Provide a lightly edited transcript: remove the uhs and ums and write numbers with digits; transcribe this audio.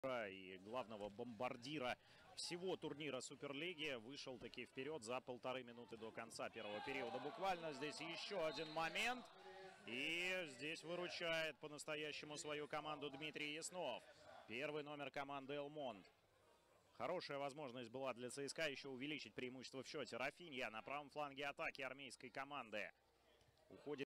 и главного бомбардира всего турнира Суперлиги вышел таки вперед за 1,5 минуты до конца первого периода. Буквально здесь еще один момент. И здесь выручает по-настоящему свою команду Дмитрий Яснов. Первый номер команды «Элмонд». Хорошая возможность была для ЦСКА еще увеличить преимущество в счете. Рафинья на правом фланге атаки армейской команды. Уходит